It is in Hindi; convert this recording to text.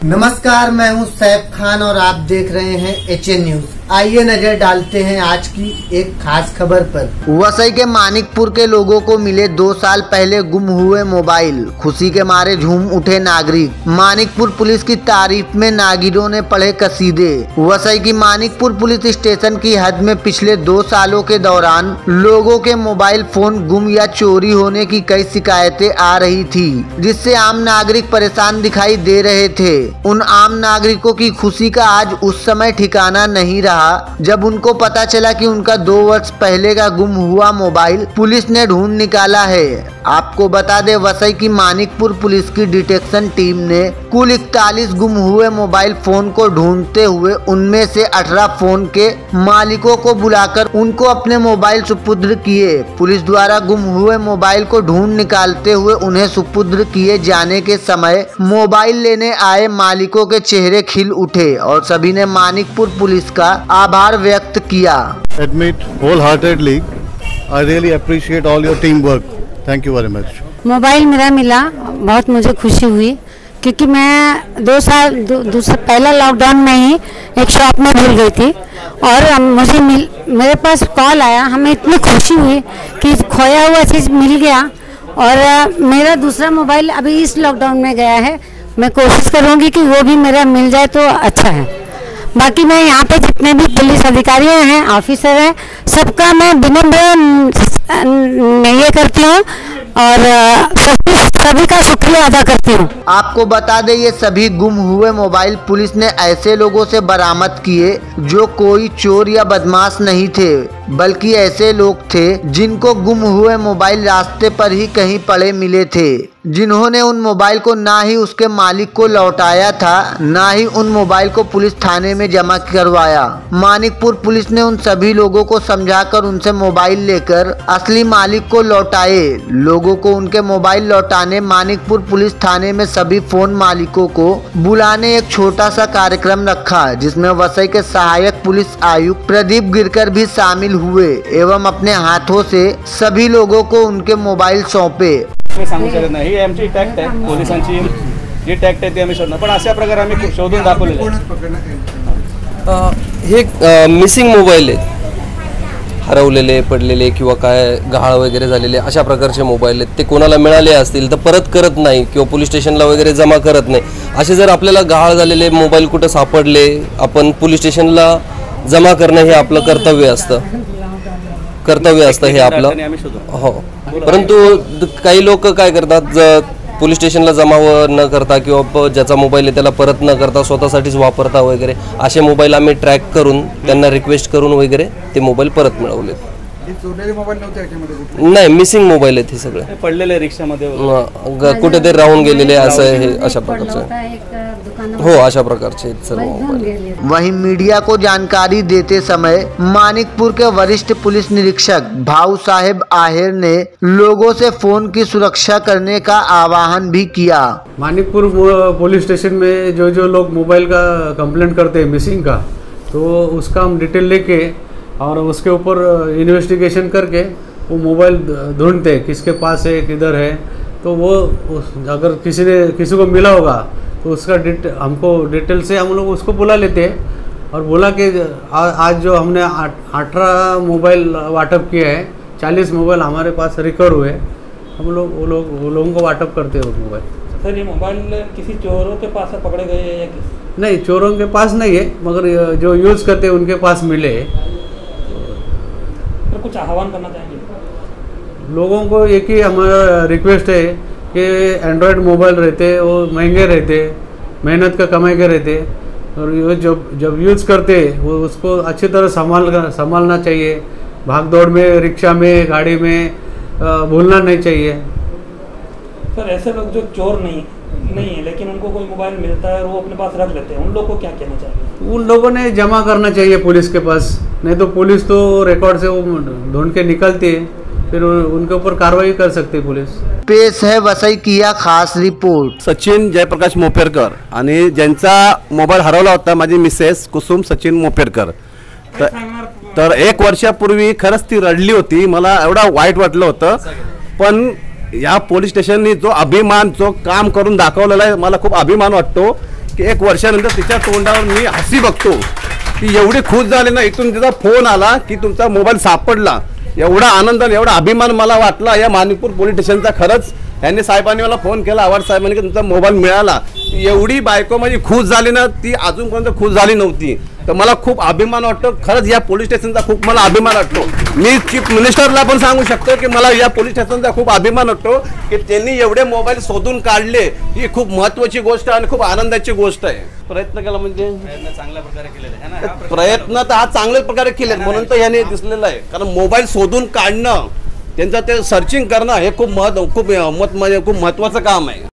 नमस्कार, मैं हूं सैफ खान और आप देख रहे हैं HN न्यूज। आइए नजर डालते हैं आज की एक खास खबर पर। वसई के मानिकपुर के लोगों को मिले 2 साल पहले गुम हुए मोबाइल, खुशी के मारे झूम उठे नागरिक। मानिकपुर पुलिस की तारीफ में नागिरों ने पढ़े कसीदे। वसई की मानिकपुर पुलिस स्टेशन की हद में पिछले 2 सालों के दौरान लोगों के मोबाइल फोन गुम या चोरी होने की कई शिकायतें आ रही थी, जिससे आम नागरिक परेशान दिखाई दे रहे थे। उन आम नागरिकों की खुशी का आज उस समय ठिकाना नहीं रहा जब उनको पता चला कि उनका 2 वर्ष पहले का गुम हुआ मोबाइल पुलिस ने ढूंढ निकाला है। आपको बता दें, वसई की मानिकपुर पुलिस की डिटेक्शन टीम ने कुल 41 गुम हुए मोबाइल फोन को ढूंढते हुए उनमें से 18 फोन के मालिकों को बुलाकर उनको अपने मोबाइल सुपुर्द किए। पुलिस द्वारा गुम हुए मोबाइल को ढूंढ निकालते हुए उन्हें सुपुर्द किए जाने के समय मोबाइल लेने आए मालिकों के चेहरे खिल उठे और सभी ने मानिकपुर पुलिस का आभार व्यक्त किया। Admit wholeheartedly, I really appreciate all your teamwork. Thank you very much. Mobile मेरा मिला, बहुत मुझे खुशी हुई क्योंकि मैं 2 साल पहला लॉकडाउन में ही एक शॉप में भूल गई थी और मेरे पास कॉल आया। हमें इतनी खुशी हुई कि खोया हुआ चीज़ मिल गया और मेरा दूसरा मोबाइल अभी इस लॉकडाउन में गया है। मैं कोशिश करूंगी कि वो भी मेरा मिल जाए तो अच्छा है। बाकी मैं यहाँ पे जितने भी पुलिस अधिकारी हैं, ऑफिसर हैं, सबका मैं विनम्र ये करती हूँ और सभी का शुक्रिया अदा करती हूँ। आपको बता दें, ये सभी गुम हुए मोबाइल पुलिस ने ऐसे लोगों से बरामद किए जो कोई चोर या बदमाश नहीं थे, बल्कि ऐसे लोग थे जिनको गुम हुए मोबाइल रास्ते पर ही कहीं पड़े मिले थे, जिन्होंने उन मोबाइल को ना ही उसके मालिक को लौटाया था, ना ही उन मोबाइल को पुलिस थाने में जमा करवाया। मानिकपुर पुलिस ने उन सभी लोगों को समझाकर उनसे मोबाइल लेकर असली मालिक को लौटाए। लोगों को उनके मोबाइल लौटाने मानिकपुर पुलिस थाने में सभी फोन मालिकों को बुलाने एक छोटा सा कार्यक्रम रखा, जिसमें वसई के सहायक पुलिस आयुक्त प्रदीप गिरकर भी शामिल हुए एवं अपने हाथों से सभी लोगों को उनके मोबाईल सौंपे। सांगू शकत नाही, ही आमची टॅक्ट आहे, पोलिसांची जी टॅक्ट आहे ती आम्ही शोधणार, पण अशा प्रकारे आम्ही शोधून दाखवलेले हे मिसिंग मोबाईल आहेत, हरवलेले, पडलेले किंवा काय गहाळ वगैरे झालेले अशा प्रकारचे मोबाईल आहेत। ते कोणाला मिळाले असतील तर परत करत नाही किंवा पोलीस स्टेशनला वगैरे जमा करत नाही। असे जर आपल्याला गहाळ झालेले मोबाईल कुठे सापडले, आपण पोलीस स्टेशनला जमा करणं हे आपलं कर्तव्य असतं हे आपलं हो। परंतु काही लोक काय करतात, पोलीस स्टेशनला जमा न करता किंवा ज्याचा मोबाईल आहे त्याला परत न करता स्वतःसाठीच वापरता वगैरे असे मोबाईल आम्ही ट्रॅक करून त्यांना रिक्वेस्ट करून वगैरे ते मोबाईल परत मिळवले। नाही, मिसिंग मोबाईल आहेत हे सगळे, पडलेले रिक्षामध्ये कुठे ते राहून गेलेले असं हे अशा प्रकारचे हो, अशा प्रकारचे सर्व मोबाईल। वहीं मीडिया को जानकारी देते समय मानिकपुर के वरिष्ठ पुलिस निरीक्षक भाऊ साहेब आहेर ने लोगों से फोन की सुरक्षा करने का आह्वान भी किया। मानिकपुर पुलिस स्टेशन में जो लोग मोबाइल का कंप्लेंट करते हैं मिसिंग का, तो उसका हम डिटेल लेके और उसके ऊपर इन्वेस्टिगेशन करके वो मोबाइल ढूंढते हैं किसके पास है, किधर है। तो वो अगर किसी को मिला होगा तो उसका हमको डिटेल से हम लोग उसको बुला लेते हैं और बोला कि आज जो हमने 18 मोबाइल वाटप किए हैं, 40 मोबाइल हमारे पास रिकवर हुए, हम लोग वो लोगों को वाटप करते हैं वो मोबाइल। सर, ये मोबाइल किसी चोरों के पास पकड़े गए हैं या किसी? नहीं, चोरों के पास नहीं है, मगर जो यूज़ करते हैं उनके पास मिले। तो कुछ आह्वान करना चाहेंगे लोगों को? एक ही हमारा रिक्वेस्ट है कि एंड्रॉयड मोबाइल रहते वो महंगे रहते, मेहनत का कमाई के रहते, और ये जब यूज़ करते वो उसको अच्छी तरह संभालना चाहिए। भाग दौड़ में, रिक्शा में, गाड़ी में भूलना नहीं चाहिए। सर, ऐसे लोग जो चोर नहीं है लेकिन उनको कोई मोबाइल मिलता है और वो अपने पास रख लेते हैं, उन लोगों को क्या कहना चाहिए? उन लोगों ने जमा करना चाहिए पुलिस के पास, नहीं तो पुलिस तो रिकॉर्ड से वो ढूंढ के निकलती है, फिर उनके ऊपर कार्रवाई कर सकते पुलिस। पेश है वसई की या खास रिपोर्ट। सचिन जयप्रकाश मोपेरकर आणि ज्यांचा मोबाईल हरवला होता माझी मिसेस कुसुम सचिन मोपेरकर, तर 1 वर्षापूर्वी खरंच ती रडली होती, मला एवढा वाईट वाटलं होतं। पण या पोलीस स्टेशननी जो काम करून दाखवलेला आहे, मला खूप अभिमान वाटतो की 1 वर्षानंतर तिच्या तोंडावर मी हसी बघतो. ती एवढी खुश झाली ना, इथून तिचा फोन आला की तुमचा मोबाईल सापडला. एवढा आनंद आणि एवढा अभिमान मला वाटला या माणिकपूर पोलीस स्टेशनचा. खरंच यांनी साहेबांनी मला फोन केला, आवाज साहेबांनी, की तुमचा मोबाईल मिळाला. एवढी बायको माझी खुश झाली ना, ती अजूनपर्यंत खुश झाली नव्हती. तर मला खूप अभिमान वाटतो. खरंच या पोलीस स्टेशनचा खूप मला अभिमान वाटतो. मी चीफ मिनिस्टरला पण सांगू शकतो की मला या पोलीस स्टेशनचा खूप अभिमान वाटतो की त्यांनी एवढे मोबाईल शोधून काढले. ही खूप महत्त्वाची गोष्ट आणि खूप आनंदाची गोष्ट आहे. प्रयत्न केला म्हणजे चांगल्या प्रकारे केलेले प्रयत्न तर हा चांगल्या प्रकारे केले म्हणून तर याने दिसलेलं आहे. कारण मोबाईल शोधून काढणं, त्यांचं ते सर्चिंग करणं हे खूप महत्त्वाचं काम आहे.